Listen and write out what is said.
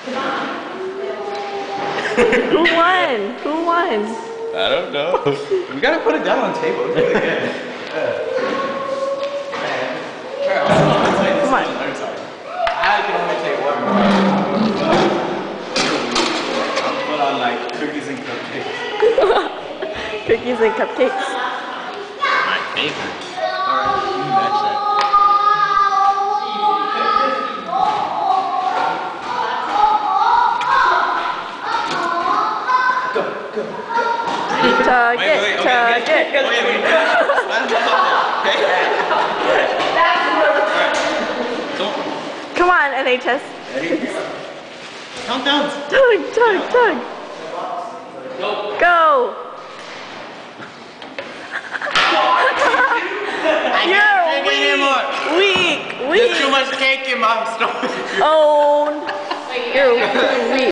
Who won? Who won? I don't know. We gotta put it down on the table. It's really good. Come on. I can only take one more. I'll put on like cookies and cupcakes. Cookies and cupcakes. My favorite. Alright, you can match that. Target, target. Come on, NHS. Countdowns. Tug, tug, tug. Go. You're weak. There's too much cake in my stomach. Owned. You're weak.